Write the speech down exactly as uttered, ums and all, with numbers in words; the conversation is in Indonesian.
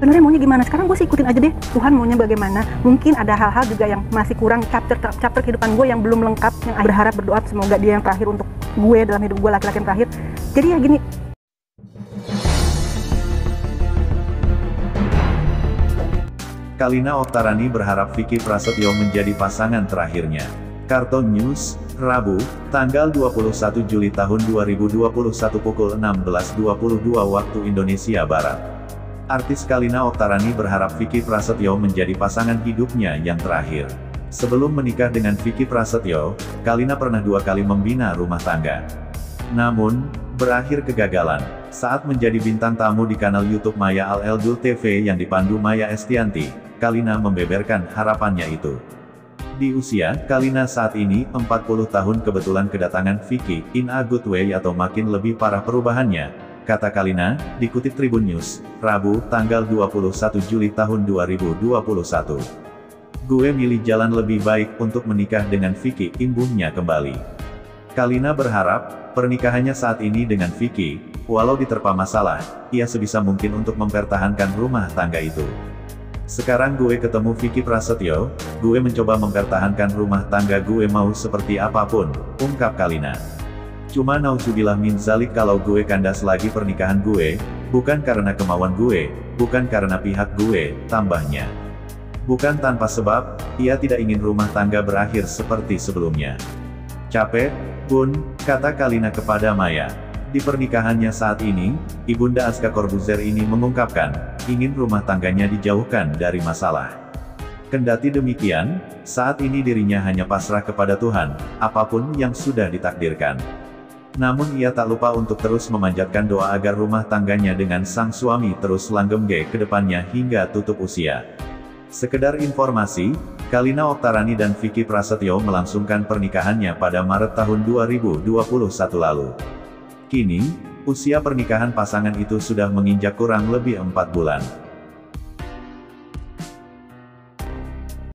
Sebenarnya maunya gimana? Sekarang gue sih ikutin aja deh, Tuhan maunya bagaimana. Mungkin ada hal-hal juga yang masih kurang, chapter chapter kehidupan gue yang belum lengkap, yang I berharap berdoa semoga dia yang terakhir untuk gue dalam hidup gue, laki-laki yang terakhir. Jadi ya gini. Kalina Oktarani berharap Vicky Prasetyo menjadi pasangan terakhirnya. Karton News, Rabu, tanggal dua puluh satu Juli tahun dua ribu dua puluh satu pukul enam belas dua puluh dua waktu Indonesia Barat. Artis Kalina Oktarani berharap Vicky Prasetyo menjadi pasangan hidupnya yang terakhir. Sebelum menikah dengan Vicky Prasetyo, Kalina pernah dua kali membina rumah tangga. Namun, berakhir kegagalan. Saat menjadi bintang tamu di kanal YouTube Maya Al-Eldul T V yang dipandu Maya Estianty, Kalina membeberkan harapannya itu. Di usia Kalina saat ini, empat puluh tahun kebetulan kedatangan Vicky, in a good way atau makin lebih parah perubahannya, kata Kalina, dikutip Tribun News, Rabu, tanggal dua puluh satu Juli tahun dua ribu dua puluh satu. Gue milih jalan lebih baik untuk menikah dengan Vicky, imbuhnya kembali. Kalina berharap, pernikahannya saat ini dengan Vicky, walau diterpa masalah, ia sebisa mungkin untuk mempertahankan rumah tangga itu. Sekarang gue ketemu Vicky Prasetyo, gue mencoba mempertahankan rumah tangga gue mau seperti apapun, ungkap Kalina. Cuma naudzubillah min zalik kalau gue kandas lagi pernikahan gue, bukan karena kemauan gue, bukan karena pihak gue, tambahnya. Bukan tanpa sebab, ia tidak ingin rumah tangga berakhir seperti sebelumnya. Capek, Bun, kata Kalina kepada Maya. Di pernikahannya saat ini, Ibunda Aska Corbuzier ini mengungkapkan, ingin rumah tangganya dijauhkan dari masalah. Kendati demikian, saat ini dirinya hanya pasrah kepada Tuhan, apapun yang sudah ditakdirkan. Namun ia tak lupa untuk terus memanjatkan doa agar rumah tangganya dengan sang suami terus langgeng ke depannya hingga tutup usia. Sekedar informasi, Kalina Oktarani dan Vicky Prasetyo melangsungkan pernikahannya pada Maret tahun dua ribu dua puluh satu lalu. Kini, usia pernikahan pasangan itu sudah menginjak kurang lebih empat bulan.